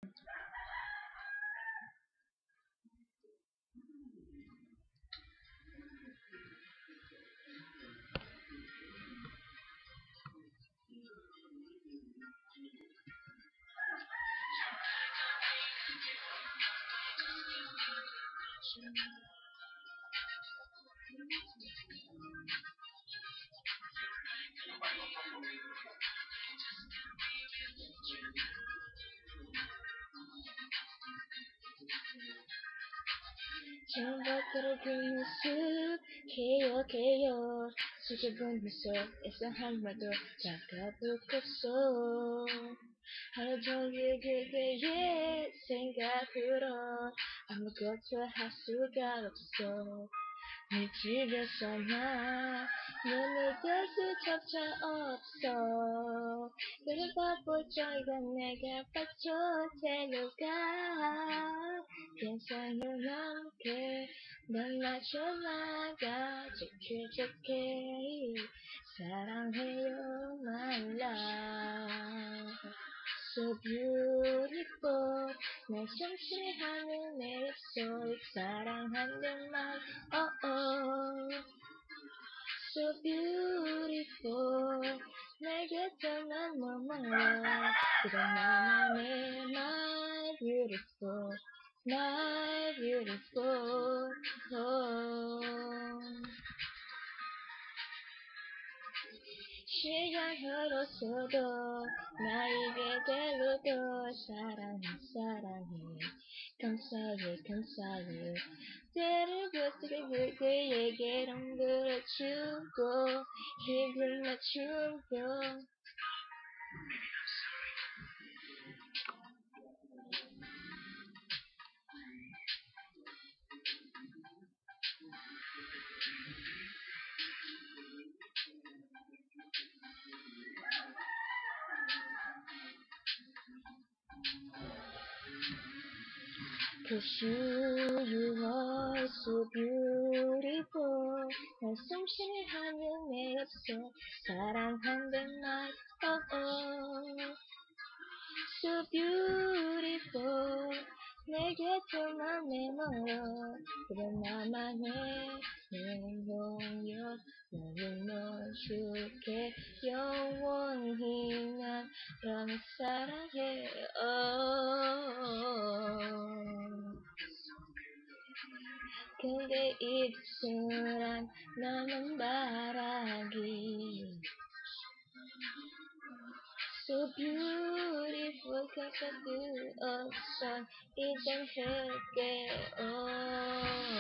창밖으로 그 모습 기억해요. 수줍은 미소 이상한 말도 다가붙었어. 하루 종일 그대의 생각으로 아무것도 할 수가 없어. 네 집에서 나 눈을 뜰 수조차 없어. 그러다 보자가 내가 빠져 데려가. 괜찮은 함께 난 마저 나가 좋게 사랑해요 my love. So beautiful 날 성취하는 내 입술 사랑한단 말 oh oh. So beautiful 내게 떠난 머물러 그런 나만의 my beautiful my beautiful 시간 흘러서도 나에게 대로도 사랑해 감사해 때를 버티고 그에게로 물어주고 힘을 맞추고 Cause you are so beautiful 날 숨쉬게 하는 내 입술 사랑한단 말 oh oh. So beautiful 내게 틈만 내멀어 그런 나만의 행동여 나를 멈추게 영원히 난 너를 사랑해 근데 입술안 남은 바라기 So beautiful gather the ocean 이젠 흘게